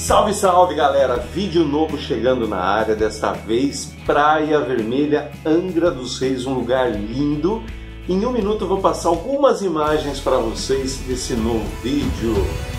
Salve, salve galera! Vídeo novo chegando na área, desta vez Praia Vermelha, Angra dos Reis, um lugar lindo. Em um minuto eu vou passar algumas imagens para vocês desse novo vídeo.